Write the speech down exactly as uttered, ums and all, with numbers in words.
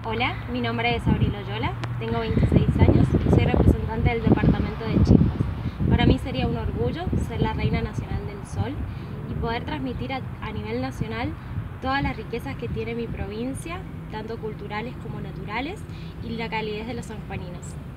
Hola, mi nombre es Abril Oyola, tengo veintiséis años y soy representante del departamento de Chiapas. Para mí sería un orgullo ser la Reina Nacional del Sol y poder transmitir a, a nivel nacional todas las riquezas que tiene mi provincia, tanto culturales como naturales, y la calidez de los sanjuaninos.